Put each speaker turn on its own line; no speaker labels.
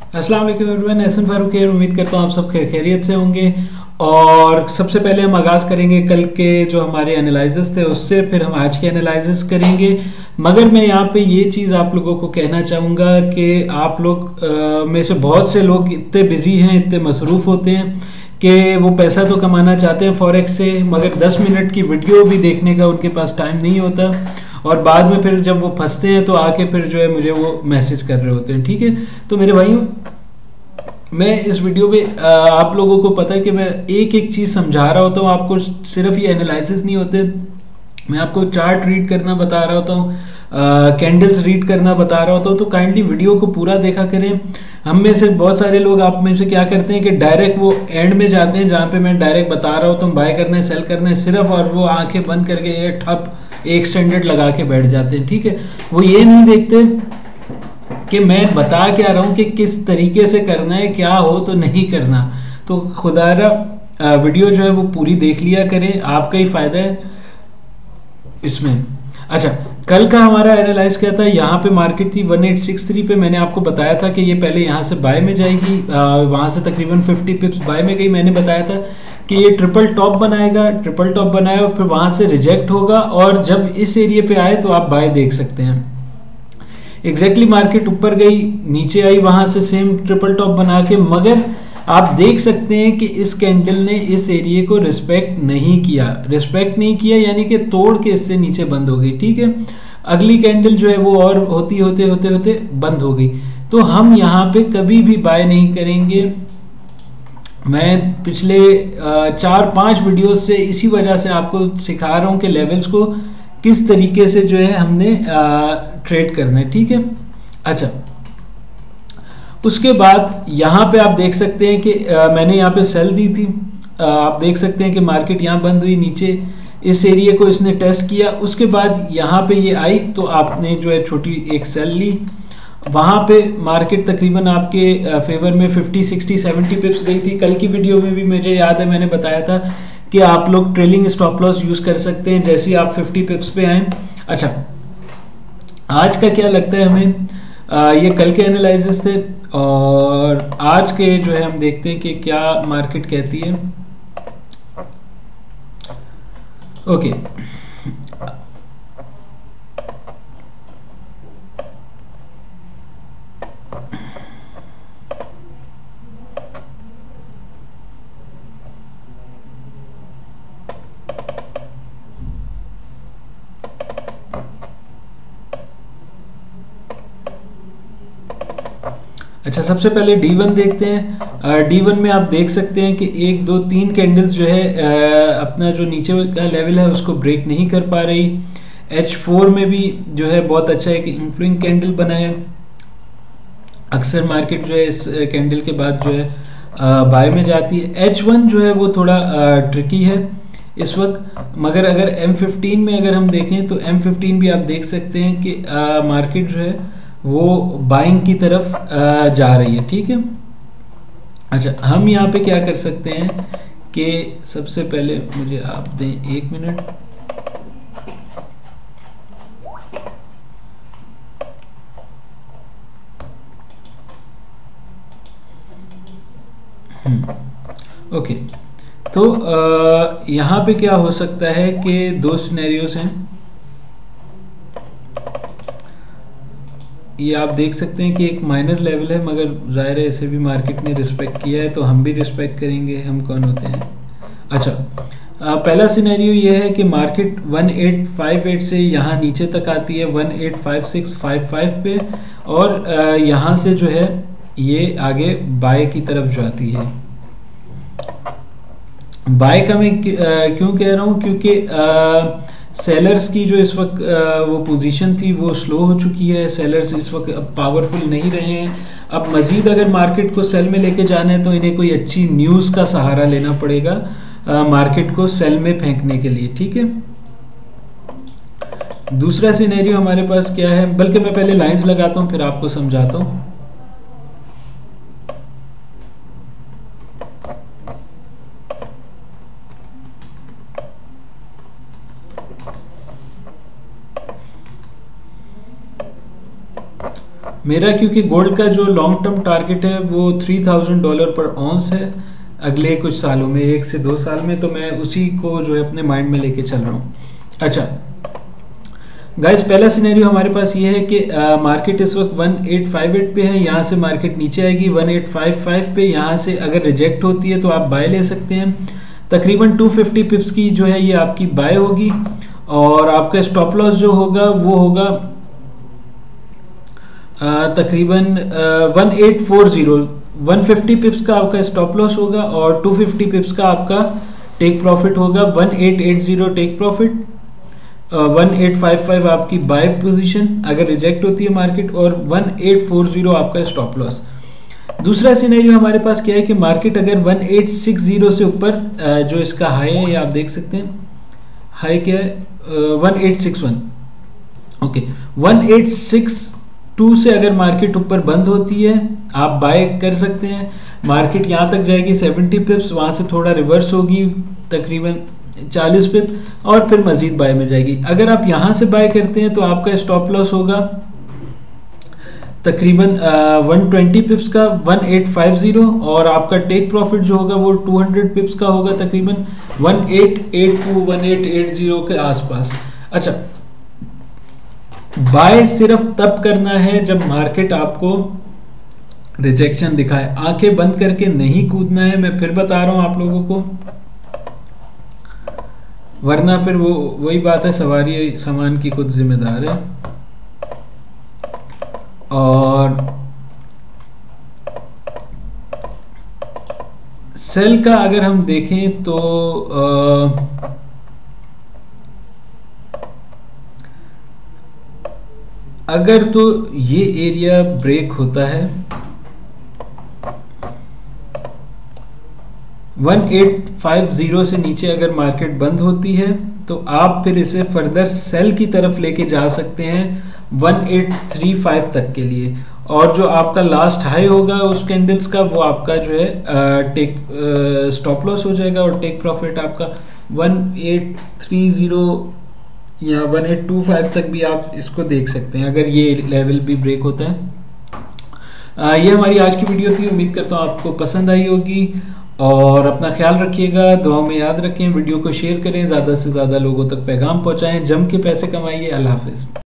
अस्सलाम वालेकुम एवरीवन, एहसन फारूक है। उम्मीद करता हूँ आप सब खैरियत से होंगे। और सबसे पहले हम आगाज़ करेंगे कल के जो हमारे एनालिसिस थे उससे, फिर हम आज के एनालिसिस करेंगे। मगर मैं यहाँ पे ये चीज़ आप लोगों को कहना चाहूँगा कि आप लोग में से बहुत से लोग इतने बिज़ी हैं, इतने मसरूफ़ होते हैं कि वो पैसा तो कमाना चाहते हैं फॉरेक्स से, मगर 10 मिनट की वीडियो भी देखने का उनके पास टाइम नहीं होता। और बाद में फिर जब वो फंसते हैं तो आके फिर जो है मुझे वो मैसेज कर रहे होते हैं। ठीक है, तो मेरे भाइयों, मैं इस वीडियो में आप लोगों को पता है कि मैं एक एक चीज़ समझा रहा होता हूँ आपको। सिर्फ ये एनालिसिस नहीं होते, मैं आपको चार्ट रीड करना बता रहा होता हूँ, कैंडल्स रीड करना बता रहा होता हूँ। तो काइंडली वीडियो को पूरा देखा करें। हम में से बहुत सारे लोग आप में से क्या करते हैं कि डायरेक्ट वो एंड में जाते हैं जहाँ पे मैं डायरेक्ट बता रहा होता हूँ बाय करना है सेल करना है सिर्फ, और वो आंखें बंद करके ये ठप एक स्टैंडर्ड लगा के बैठ जाते हैं। ठीक है, वो ये नहीं देखते कि मैं बता क्या रहा हूँ कि किस तरीके से करना है, क्या हो तो नहीं करना। तो खुदारा वीडियो जो है वो पूरी देख लिया करें, आपका ही फायदा है इसमें। अच्छा, कल का हमारा एनालाइज क्या था, यहाँ पे मार्केट थी 1863 पे। मैंने आपको बताया था कि ये पहले यहाँ से बाय में जाएगी, वहाँ से तकरीबन 50 पिप्स बाय में गई। मैंने बताया था कि ये ट्रिपल टॉप बनाएगा, ट्रिपल टॉप बनाया और फिर वहाँ से रिजेक्ट होगा, और जब इस एरिया पे आए तो आप बाय देख सकते हैं। एग्जैक्टली मार्केट ऊपर गई, नीचे आई, वहाँ से सेम ट्रिपल टॉप बना के, मगर आप देख सकते हैं कि इस कैंडल ने इस एरिया को रिस्पेक्ट नहीं किया, यानी कि तोड़ के इससे नीचे बंद हो गई। ठीक है, अगली कैंडल जो है वो और होते होते बंद हो गई। तो हम यहाँ पे कभी भी बाय नहीं करेंगे। मैं पिछले 4-5 वीडियोस से इसी वजह से आपको सिखा रहा हूँ कि लेवल्स को किस तरीके से जो है हमने ट्रेड करना है। ठीक है, अच्छा, उसके बाद यहाँ पे आप देख सकते हैं कि मैंने यहाँ पे सेल दी थी। आप देख सकते हैं कि मार्केट यहाँ बंद हुई, नीचे इस एरिया को इसने टेस्ट किया, उसके बाद यहाँ पे ये आई तो आपने जो है छोटी एक सेल ली। वहाँ पे मार्केट तकरीबन आपके फेवर में 50, 60, 70 पिप्स गई थी। कल की वीडियो में भी मुझे याद है मैंने बताया था कि आप लोग ट्रेलिंग स्टॉप लॉस यूज़ कर सकते हैं जैसे ही आप 50 पिप्स पे आए। अच्छा, आज का क्या लगता है हमें, ये कल के एनालिसिस थे और आज के जो है हम देखते हैं कि क्या मार्केट कहती है। ओके, अच्छा, सबसे पहले D1 देखते हैं। D1 में आप देख सकते हैं कि 1, 2, 3 कैंडल्स जो है अपना जो नीचे का लेवल है उसको ब्रेक नहीं कर पा रही। H4 में भी जो है बहुत अच्छा एक इन्फ्लुइंग कैंडल बना है। अक्सर मार्केट जो है इस कैंडल के बाद जो है बाय में जाती है। H1 जो है वो थोड़ा ट्रिकी है इस वक्त, मगर अगर M15 में अगर हम देखें तो M15 भी आप देख सकते हैं कि मार्केट जो है वो बाइंग की तरफ जा रही है। ठीक है, अच्छा, हम यहाँ पे क्या कर सकते हैं कि सबसे पहले मुझे आप दें 1 मिनट। ओके, तो यहाँ पे क्या हो सकता है कि 2 सिनेरियोस हैं। ये आप देख सकते हैं कि एक माइनर लेवल है, मगर ज़ाहिर है इसे भी मार्केट ने रिस्पेक्ट किया है तो हम भी रिस्पेक्ट करेंगे। हम कौन होते हैं। अच्छा, पहला सिनेरियो ये है कि मार्केट 1858 से यहाँ नीचे तक आती है 185655 पे, और यहाँ से जो है ये आगे बाय की तरफ जाती है। बाय का मैं क्यों कह रहा हूँ, क्योंकि सेलर्स की जो इस वक्त वो पोजीशन थी वो स्लो हो चुकी है। सेलर्स इस वक्त अब पावरफुल नहीं रहे हैं। अब मज़ीद अगर मार्केट को सेल में लेके जाना है तो इन्हें कोई अच्छी न्यूज़ का सहारा लेना पड़ेगा मार्केट को सेल में फेंकने के लिए। ठीक है, दूसरा सिनेरियो हमारे पास क्या है, बल्कि मैं पहले लाइंस लगाता हूँ फिर आपको समझाता हूँ। मेरा क्योंकि गोल्ड का जो लॉन्ग टर्म टारगेट है वो $3000 पर ऑन्स है अगले कुछ सालों में, 1 से 2 साल में, तो मैं उसी को जो है अपने माइंड में लेके चल रहा हूँ। अच्छा गाइस, पहला सिनेरियो हमारे पास ये है कि मार्केट इस वक्त 1858 पे है, यहाँ से मार्केट नीचे आएगी 1855 पे, यहाँ से अगर रिजेक्ट होती है तो आप बाय ले सकते हैं। तकरीबन 250 पिप्स की जो है ये आपकी बाय होगी, और आपका स्टॉप लॉस जो होगा वो होगा तकरीबन 1840, 150 पिप्स का आपका स्टॉप लॉस होगा और 250 पिप्स का आपका टेक प्रॉफिट होगा। 1880 टेक प्रॉफिट, 1855 आपकी बाय पोजीशन अगर रिजेक्ट होती है मार्केट, और 1840 आपका स्टॉप लॉस। दूसरा सिनेरियो हमारे पास क्या है कि मार्केट अगर 1860 से ऊपर, जो इसका हाई है ये आप देख सकते हैं, हाई क्या है 1861, ओके 1862 से अगर मार्केट ऊपर बंद होती है आप बाय कर सकते हैं। मार्केट यहाँ तक जाएगी 70 पिप्स, वहाँ से थोड़ा रिवर्स होगी तकरीबन 40 पिप, और फिर मजीद बाय में जाएगी। अगर आप यहाँ से बाय करते हैं तो आपका स्टॉप लॉस होगा तकरीबन 120 पिप्स का 1850, और आपका टेक प्रॉफिट जो होगा वो 200 पिप्स का होगा तकरीबन 1882 1880 के आसपास। अच्छा, बाय सिर्फ तब करना है जब मार्केट आपको रिजेक्शन दिखाए, आंखें बंद करके नहीं कूदना है, मैं फिर बता रहा हूं आप लोगों को, वरना फिर वो वही बात है, सवारी सामान की खुद जिम्मेदार है। और सेल का अगर हम देखें तो अगर तो ये एरिया ब्रेक होता है 1850 से नीचे, अगर मार्केट बंद होती है तो आप फिर इसे फर्दर सेल की तरफ लेके जा सकते हैं 1835 तक के लिए, और जो आपका लास्ट हाई होगा उस कैंडल्स का वो आपका जो है टेक स्टॉप लॉस हो जाएगा, और टेक प्रॉफिट आपका 1830 या 1825 तक भी आप इसको देख सकते हैं अगर ये लेवल भी ब्रेक होता है। ये हमारी आज की वीडियो थी, उम्मीद करता हूँ आपको पसंद आई होगी, और अपना ख्याल रखिएगा, दुआ में याद रखें, वीडियो को शेयर करें, ज़्यादा से ज़्यादा लोगों तक पैगाम पहुँचाएँ, जम के पैसे कमाइए। अल्लाह हाफिज़।